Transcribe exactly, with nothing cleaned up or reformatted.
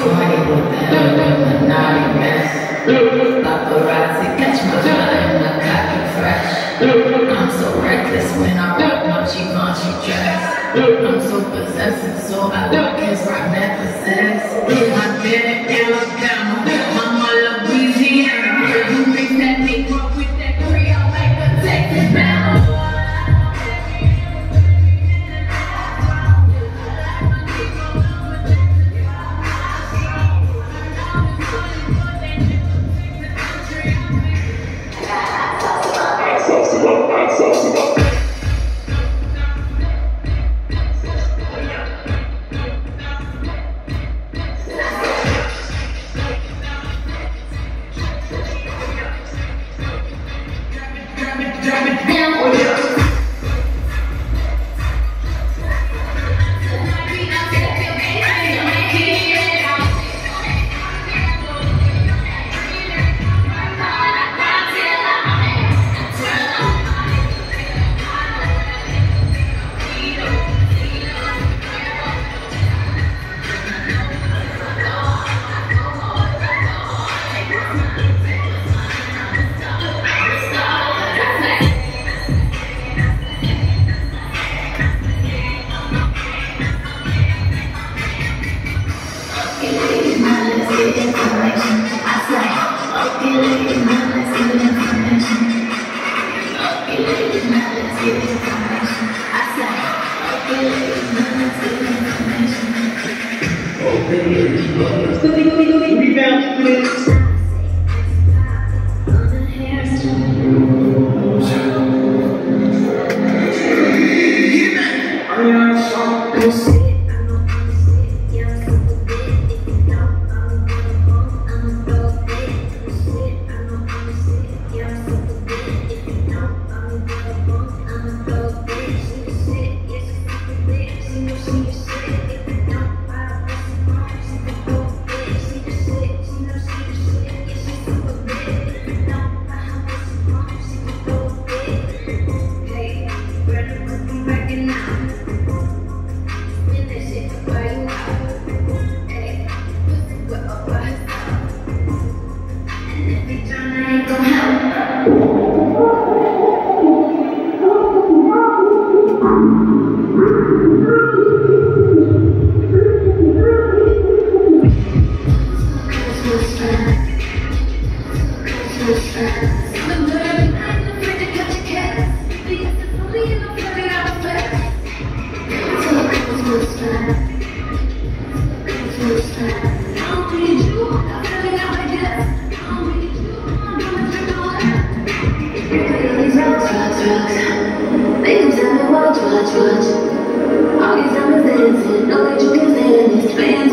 twenty with the Illuminati mess. Paparazzi catch my fly in the cocky fresh. I'm so reckless when I rock my Givenchy dress. I'm so possessive, so I look his rock necklaces. I did it in Alabama, mama Louisiana. You mix that Negro with that Creole like a Texas Bama. All these diamonds dancing, know that you can stand this man.